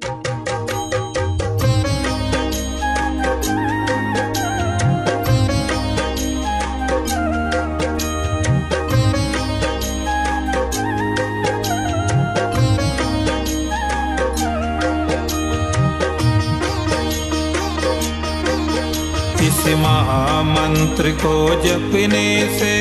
इस महामंत्र को जपने से,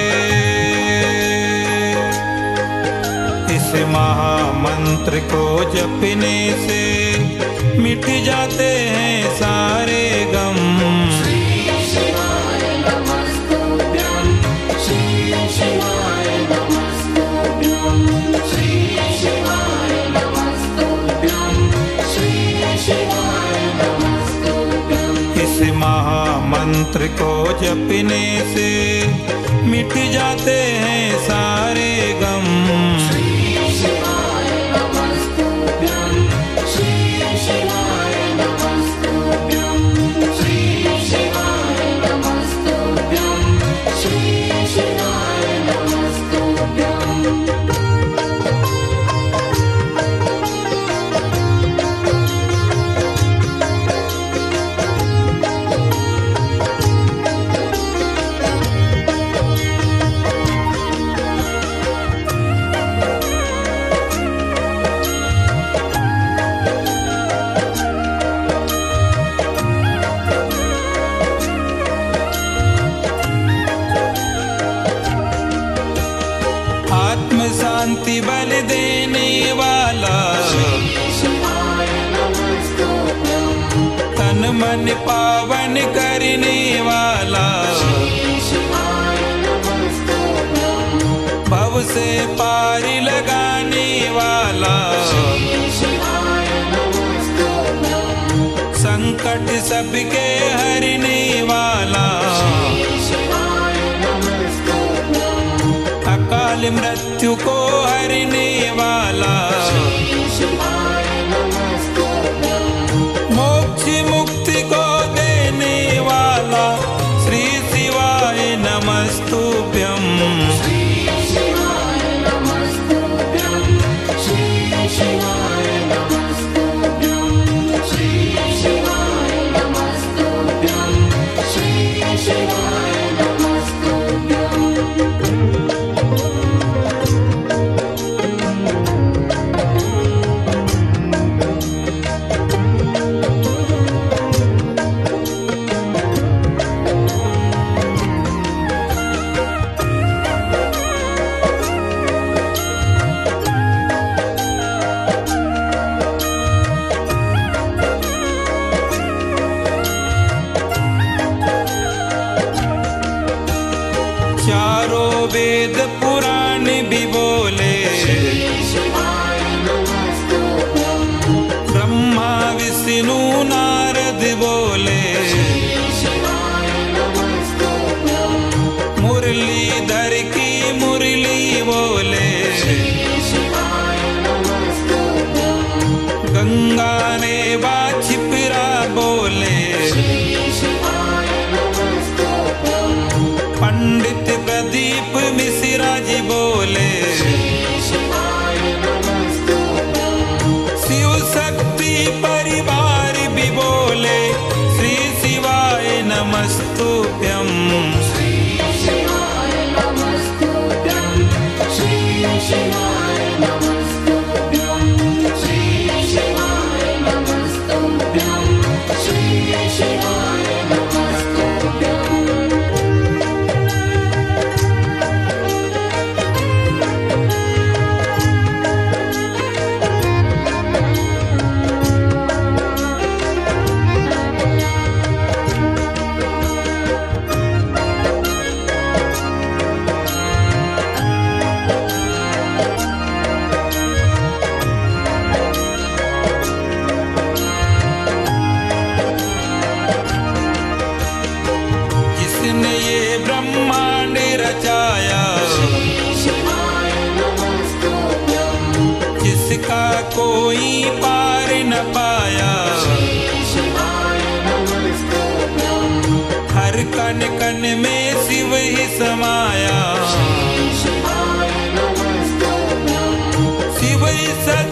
इस महामंत्र को जपने से मिट जाते हैं सारे गम। श्री शिवाय नमस्तुभ्यं, श्री शिवाय नमस्तुभ्यं, श्री शिवाय नमस्तुभ्यं, श्री शिवाय नमस्तुभ्यं। इस महामंत्र को जपने से मिट जाते हैं सारे गम। श्री शिवाय नमस्तुभ्यं, श्री शिवाय नमस्तुभ्यं, श्री शिवाय नमस्तुभ्यं, श्री शिवाय नमस्तुभ्यं। आत्म शांति बल देने वाला, शिवाय नमस्तुभ्यं, तन मन पावन करने वाला, शिवाय नमस्तुभ्यं, भव से पार लगाने वाला, शिवाय नमस्तुभ्यं, संकट सबके हरने वाला, शिवाय नमस्तुभ्यं, अकाल मृत्यु को हरने वाला, शिवाय नमस्तुभ्यं, मोक्ष मुक्ति को देने वाला, श्री शिवाय नमस्तुभ्यं। श्री शिवाय नमस्तुभ्यं, श्री शिवाय नमस्तुभ्यं, श्री शिवाय नमस्तुभ्यं, श्री शिवाय नमस्तुभ्यं। चारों वेद पुराण भी बोले, शिवाय नमस्तुभ्यं, ब्रह्मा विष्णु नारद बोले, शिवाय नमस्तुभ्यं, मुरलीधर की मुरली बोले, शिवाय नमस्तुभ्यं, गंगा ने बाछिपरा बोले, शिवाय नमस्तुभ्यं, पंडित प्रदीप मिश्रा जी बोले, शिवाय नमस्तुभ्यं, शिव शक्ति परिवार भी बोले, श्री शिवाय नमस्तुभ्यं। श्री शिवाय नमस्तुभ्यं, श्री शिवाय नमस्तुभ्यं, श्री शिवाय नमस्तुभ्यं, श्री शिवाय नमस्तुभ्यं। जिसने ये ब्रह्मांड रचाया, शिवाय नमस्तुभ्यं, जिसका कोई पार न पाया, शिवाय नमस्तुभ्यं, हर कण कण में शिव ही समाया, शिवाय नमस्तुभ्यं, शिव ही सदा